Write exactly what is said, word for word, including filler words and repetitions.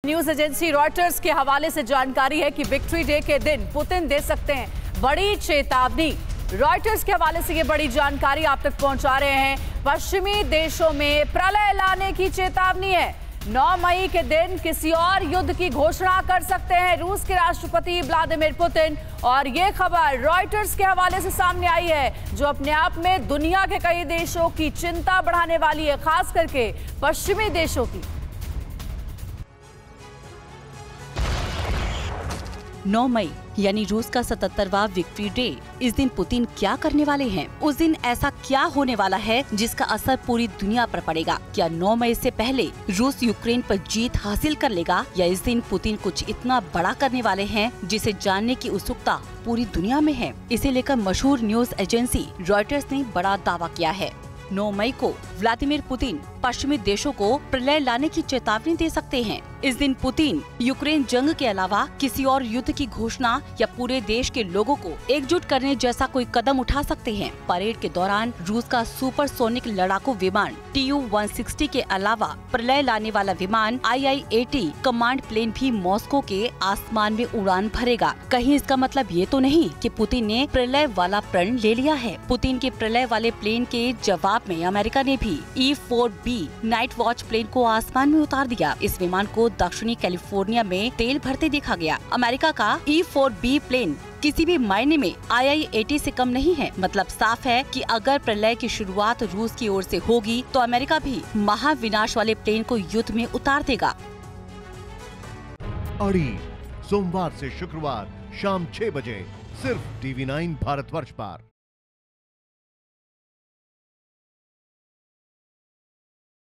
News agency Reuters के हवाले से जानकारी है कि विक्ट्री डे के दिन पुतिन दे सकते हैं बड़ी चेतावनी। रॉयटर्स के हवाले से ये बड़ी जानकारी आप तक पहुंचा रहे हैं। पश्चिमी देशों में प्रलय लाने की चेतावनी है। नौ मई के दिन किसी और युद्ध की घोषणा कर सकते हैं रूस के राष्ट्रपति व्लादिमीर पुतिन। और ये खबर रॉयटर्स के हवाले से सामने आई है, जो अपने आप में दुनिया के कई देशों की चिंता बढ़ाने वाली है, खास करके पश्चिमी देशों की। नौ मई यानी रूस का सतहत्तरवां विक्ट्री डे। इस दिन पुतिन क्या करने वाले हैं? उस दिन ऐसा क्या होने वाला है जिसका असर पूरी दुनिया पर पड़ेगा? क्या नौ मई से पहले रूस यूक्रेन पर जीत हासिल कर लेगा, या इस दिन पुतिन कुछ इतना बड़ा करने वाले हैं जिसे जानने की उत्सुकता पूरी दुनिया में है? इसे लेकर मशहूर न्यूज एजेंसी रॉयटर्स ने बड़ा दावा किया है। नौ मई को व्लादिमीर पुतिन पश्चिमी देशों को प्रलय लाने की चेतावनी दे सकते हैं। इस दिन पुतिन यूक्रेन जंग के अलावा किसी और युद्ध की घोषणा या पूरे देश के लोगों को एकजुट करने जैसा कोई कदम उठा सकते हैं। परेड के दौरान रूस का सुपरसोनिक लड़ाकू विमान टी यू वन सिक्सटी के अलावा प्रलय लाने वाला विमान I I eighty command plane भी मॉस्को के आसमान में उड़ान भरेगा। कहीं इसका मतलब ये तो नहीं कि पुतिन ने प्रलय वाला प्रण ले लिया है। पुतिन के प्रलय वाले प्लेन के जवाब में अमेरिका ने भी E four B night watch plane को आसमान में उतार दिया। इस विमान को दक्षिणी कैलिफोर्निया में तेल भरते देखा गया। अमेरिका का ई फोर बी प्लेन किसी भी मायने में आई आई एटी से कम नहीं है। मतलब साफ है कि अगर प्रलय की शुरुआत रूस की ओर से होगी तो अमेरिका भी महाविनाश वाले प्लेन को युद्ध में उतार देगा। अड़ी सोमवार से शुक्रवार शाम छह बजे सिर्फ टीवी नाइन भारतवर्ष पर।